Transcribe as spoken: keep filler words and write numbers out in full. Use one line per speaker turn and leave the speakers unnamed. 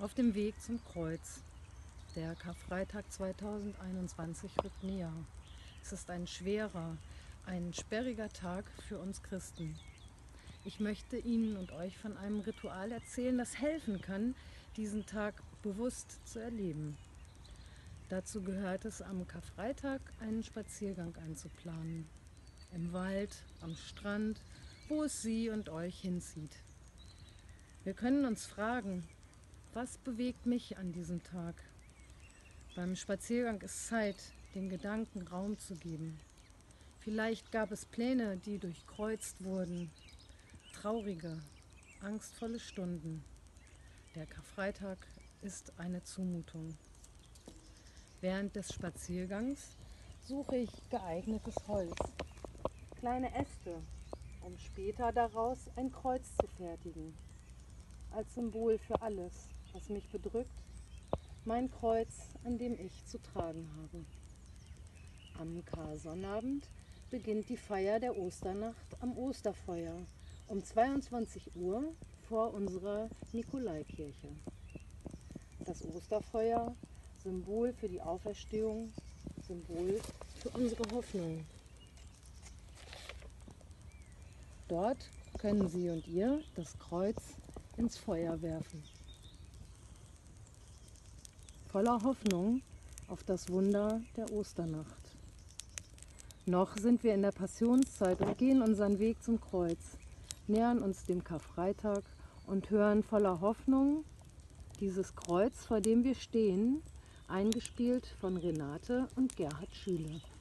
Auf dem Weg zum Kreuz. Der Karfreitag zweitausendeinundzwanzig rückt näher. Es ist ein schwerer, ein sperriger Tag für uns Christen. Ich möchte Ihnen und euch von einem Ritual erzählen, das helfen kann, diesen Tag bewusst zu erleben. Dazu gehört es, am Karfreitag einen Spaziergang einzuplanen. Im Wald, am Strand, wo es Sie und euch hinzieht. Wir können uns fragen, was bewegt mich an diesem Tag? Beim Spaziergang ist Zeit, den Gedanken Raum zu geben. Vielleicht gab es Pläne, die durchkreuzt wurden. Traurige, angstvolle Stunden. Der Karfreitag ist eine Zumutung. Während des Spaziergangs suche ich geeignetes Holz, kleine Äste, um später daraus ein Kreuz zu fertigen. Als Symbol für alles, was mich bedrückt, mein Kreuz, an dem ich zu tragen habe. Am Karsonnabend beginnt die Feier der Osternacht am Osterfeuer um zweiundzwanzig Uhr vor unserer Nikolaikirche. Das Osterfeuer, Symbol für die Auferstehung, Symbol für unsere Hoffnung. Dort können Sie und ihr das Kreuz ins Feuer werfen. Voller Hoffnung auf das Wunder der Osternacht. Noch sind wir in der Passionszeit und gehen unseren Weg zum Kreuz, nähern uns dem Karfreitag und hören voller Hoffnung dieses Kreuz, vor dem wir stehen, eingespielt von Renate und Gerhard Schüle.